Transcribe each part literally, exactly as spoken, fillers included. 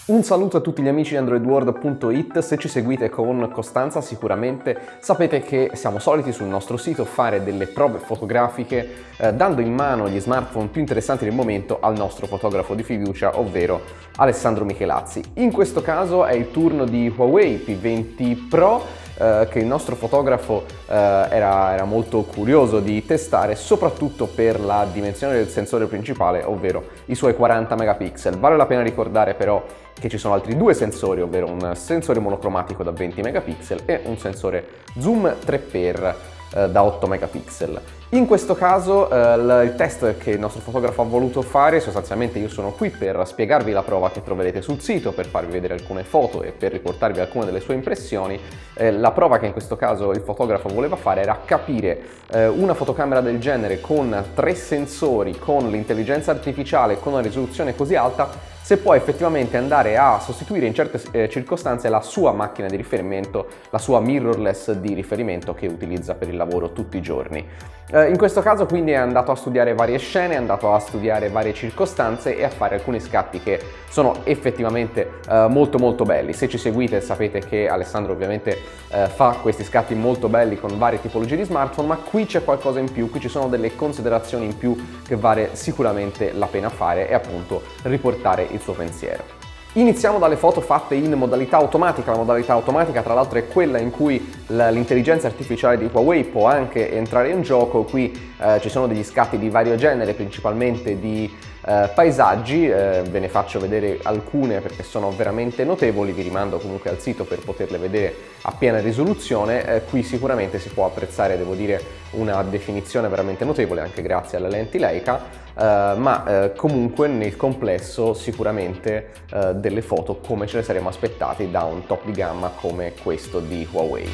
Un saluto a tutti gli amici di android world punto it, se ci seguite con costanza sicuramente sapete che siamo soliti sul nostro sito fare delle prove fotografiche eh, dando in mano gli smartphone più interessanti del momento al nostro fotografo di fiducia, ovvero Alessandro Michelazzi. In questo caso è il turno di Huawei P venti Pro eh, che il nostro fotografo eh, era, era molto curioso di testare, soprattutto per la dimensione del sensore principale, ovvero i suoi quaranta megapixel. Vale la pena ricordare però che ci sono altri due sensori, ovvero un sensore monocromatico da venti megapixel e un sensore zoom tre x eh, da otto megapixel. In questo caso eh, il test che il nostro fotografo ha voluto fare, sostanzialmente io sono qui per spiegarvi la prova che troverete sul sito, per farvi vedere alcune foto e per riportarvi alcune delle sue impressioni. Eh, la prova che in questo caso il fotografo voleva fare era capire eh, una fotocamera del genere con tre sensori, con l'intelligenza artificiale, con una risoluzione così alta, se può effettivamente andare a sostituire in certe eh, circostanze la sua macchina di riferimento, la sua mirrorless di riferimento che utilizza per il lavoro tutti i giorni. Eh, in questo caso quindi è andato a studiare varie scene, è andato a studiare varie circostanze e a fare alcuni scatti che sono effettivamente eh, molto molto belli. Se ci seguite sapete che Alessandro ovviamente eh, fa questi scatti molto belli con varie tipologie di smartphone, ma qui c'è qualcosa in più, qui ci sono delle considerazioni in più che vale sicuramente la pena fare e appunto riportare il suo pensiero. Iniziamo dalle foto fatte in modalità automatica. La modalità automatica tra l'altro è quella in cui l'intelligenza artificiale di Huawei può anche entrare in gioco. Qui eh, ci sono degli scatti di vario genere, principalmente di eh, paesaggi, eh, ve ne faccio vedere alcune perché sono veramente notevoli, vi rimando comunque al sito per poterle vedere a piena risoluzione. Eh, qui sicuramente si può apprezzare, devo dire, una definizione veramente notevole anche grazie alle lenti Leica. Uh, ma uh, comunque nel complesso sicuramente uh, delle foto come ce le saremmo aspettati da un top di gamma come questo di Huawei.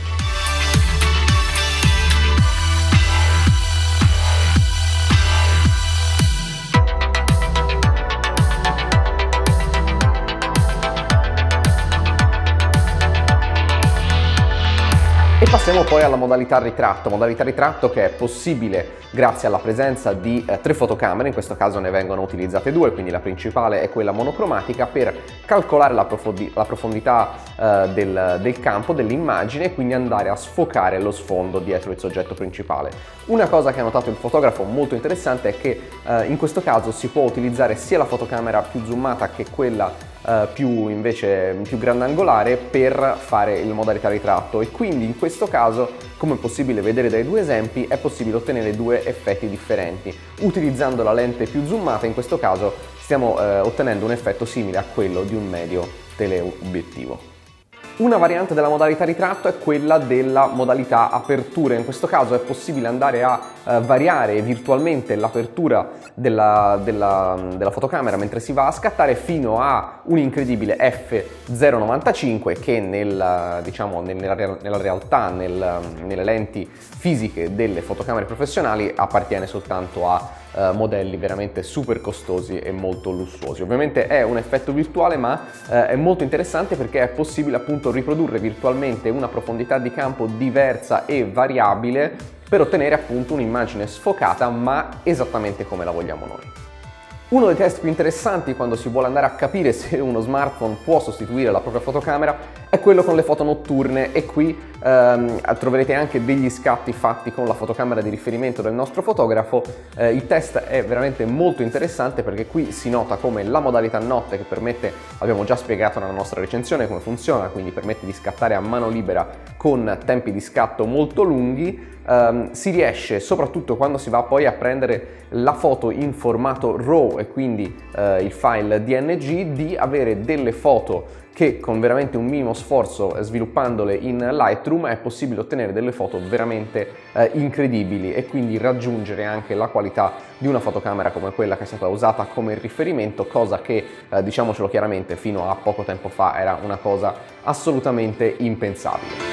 E passiamo poi alla modalità ritratto, modalità ritratto che è possibile grazie alla presenza di eh, tre fotocamere, in questo caso ne vengono utilizzate due, quindi la principale è quella monocromatica, per calcolare la, profondi la profondità eh, del, del campo, dell'immagine, e quindi andare a sfocare lo sfondo dietro il soggetto principale. Una cosa che ha notato il fotografo molto interessante è che eh, in questo caso si può utilizzare sia la fotocamera più zoomata che quella Uh, più invece più grandangolare per fare il modalità ritratto, e quindi in questo caso, come è possibile vedere dai due esempi, è possibile ottenere due effetti differenti. Utilizzando la lente più zoomata in questo caso stiamo uh, ottenendo un effetto simile a quello di un medio teleobiettivo. Una variante della modalità ritratto è quella della modalità apertura. In questo caso è possibile andare a eh, variare virtualmente l'apertura della, della, della fotocamera mentre si va a scattare fino a un incredibile F zero virgola novantacinque che nel, diciamo, nella, nella realtà, nel, nelle lenti fisiche delle fotocamere professionali appartiene soltanto a Uh, modelli veramente super costosi e molto lussuosi. Ovviamente è un effetto virtuale, ma uh, è molto interessante perché è possibile appunto riprodurre virtualmente una profondità di campo diversa e variabile per ottenere appunto un'immagine sfocata ma esattamente come la vogliamo noi. Uno dei test più interessanti quando si vuole andare a capire se uno smartphone può sostituire la propria fotocamera è quello con le foto notturne, e qui ehm, troverete anche degli scatti fatti con la fotocamera di riferimento del nostro fotografo. Eh, il test è veramente molto interessante perché qui si nota come la modalità notte, che permette, abbiamo già spiegato nella nostra recensione come funziona, quindi permette di scattare a mano libera con tempi di scatto molto lunghi, ehm, si riesce soprattutto quando si va poi a prendere la foto in formato RAW e quindi eh, il file D N G, di avere delle foto che con veramente un minimo sforzo, sviluppandole in Lightroom, è possibile ottenere delle foto veramente eh, incredibili e quindi raggiungere anche la qualità di una fotocamera come quella che è stata usata come riferimento, cosa che, eh, diciamocelo chiaramente, fino a poco tempo fa era una cosa assolutamente impensabile.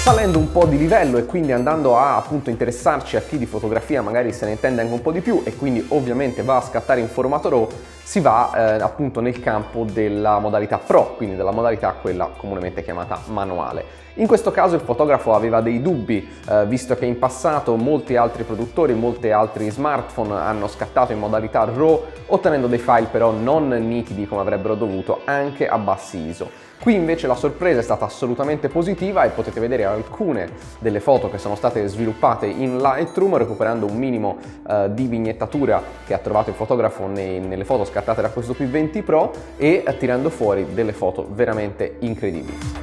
salendo un po' di livello e quindi andando a appunto interessarci a chi di fotografia magari se ne intende anche un po' di più e quindi ovviamente va a scattare in formato RAW, si va eh, appunto nel campo della modalità Pro, quindi della modalità quella comunemente chiamata manuale. In questo caso il fotografo aveva dei dubbi, eh, visto che in passato molti altri produttori, molti altri smartphone hanno scattato in modalità RAW, ottenendo dei file però non nitidi come avrebbero dovuto, anche a bassi I S O. Qui invece la sorpresa è stata assolutamente positiva e potete vedere alcune delle foto che sono state sviluppate in Lightroom, recuperando un minimo eh, di vignettatura che ha trovato il fotografo nei, nelle foto scattate da questo P venti Pro e eh, tirando fuori delle foto veramente incredibili.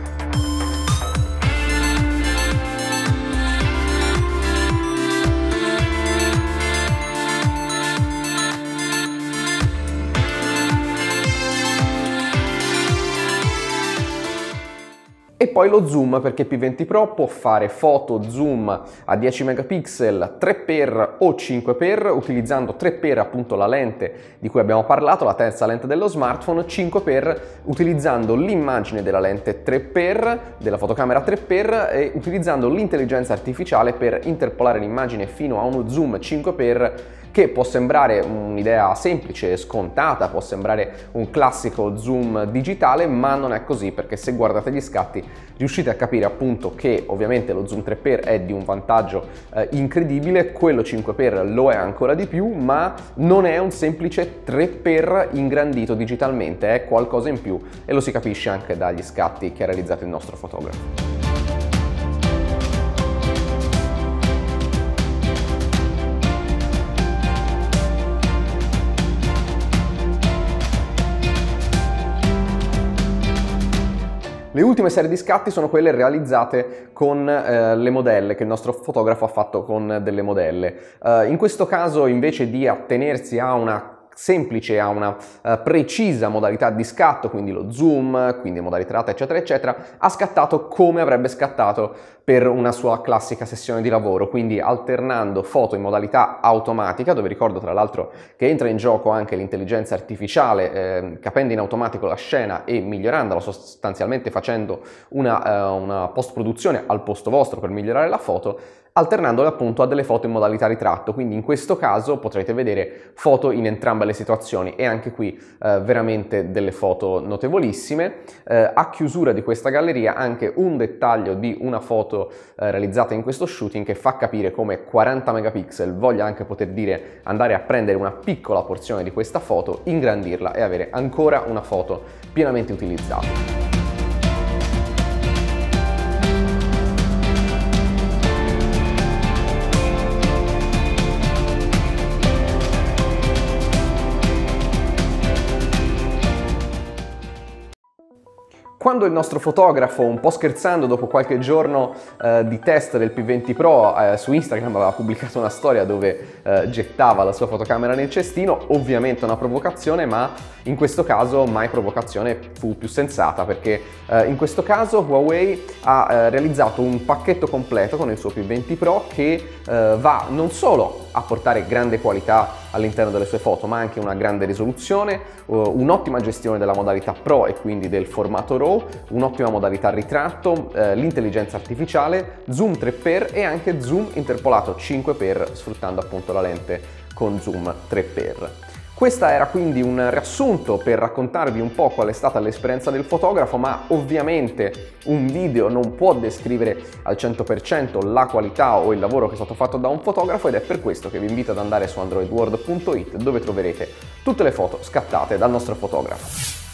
E poi lo zoom, perché P venti Pro può fare foto zoom a dieci megapixel tre per o cinque per, utilizzando tre per appunto la lente di cui abbiamo parlato, la terza lente dello smartphone, cinque per utilizzando l'immagine della lente tre per, della fotocamera tre per e utilizzando l'intelligenza artificiale per interpolare l'immagine fino a uno zoom cinque per che può sembrare un'idea semplice e scontata, può sembrare un classico zoom digitale, ma non è così, perché se guardate gli scatti riuscite a capire appunto che ovviamente lo zoom tre per è di un vantaggio eh, incredibile, quello cinque per lo è ancora di più, ma non è un semplice tre per ingrandito digitalmente, è qualcosa in più e lo si capisce anche dagli scatti che ha realizzato il nostro fotografo. Le ultime serie di scatti sono quelle realizzate con eh, le modelle, che il nostro fotografo ha fatto con delle modelle. Uh, in questo caso, invece di attenersi a una semplice, a una uh, precisa modalità di scatto, quindi lo zoom, quindi modalità eccetera eccetera, ha scattato come avrebbe scattato per una sua classica sessione di lavoro, quindi alternando foto in modalità automatica, dove ricordo tra l'altro che entra in gioco anche l'intelligenza artificiale, eh, capendo in automatico la scena e migliorandola, sostanzialmente facendo una, uh, una post-produzione al posto vostro per migliorare la foto, alternandole appunto a delle foto in modalità ritratto, quindi in questo caso potrete vedere foto in entrambe le situazioni e anche qui eh, veramente delle foto notevolissime. Eh, a chiusura di questa galleria anche un dettaglio di una foto eh, realizzata in questo shooting che fa capire come quaranta megapixel voglia anche poter dire andare a prendere una piccola porzione di questa foto, ingrandirla e avere ancora una foto pienamente utilizzata. Quando il nostro fotografo, un po' scherzando, dopo qualche giorno eh, di test del P venti Pro eh, su Instagram aveva pubblicato una storia dove eh, gettava la sua fotocamera nel cestino, ovviamente una provocazione, ma in questo caso mai provocazione fu più sensata, perché eh, in questo caso Huawei ha eh, realizzato un pacchetto completo con il suo P venti Pro che eh, va non solo a portare grande qualità all'interno delle sue foto, ma anche una grande risoluzione, uh, un'ottima gestione della modalità Pro e quindi del formato RAW, un'ottima modalità ritratto, uh, l'intelligenza artificiale, zoom tre per e anche zoom interpolato cinque per, sfruttando appunto la lente con zoom tre per. Questo era quindi un riassunto per raccontarvi un po' qual è stata l'esperienza del fotografo, ma ovviamente un video non può descrivere al cento per cento la qualità o il lavoro che è stato fatto da un fotografo ed è per questo che vi invito ad andare su android world punto it dove troverete tutte le foto scattate dal nostro fotografo.